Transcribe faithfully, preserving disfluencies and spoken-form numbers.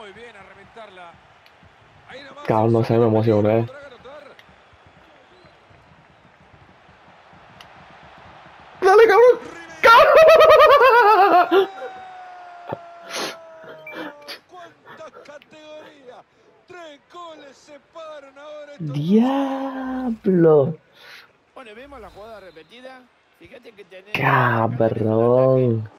muy bien a reventarla. Ahí nomás, Cabrón, no sé, me emocioné. ¿podrán anotar? ¡Dale, cabrón! ¡Cabrón! ¡Cuánta categoría! Tres goles separan ahora estos dos equipos. ¡Diablo! Bueno, vemos la jugada repetida. Fíjate que tenés acá tenés el ataque. ¡Cabrón!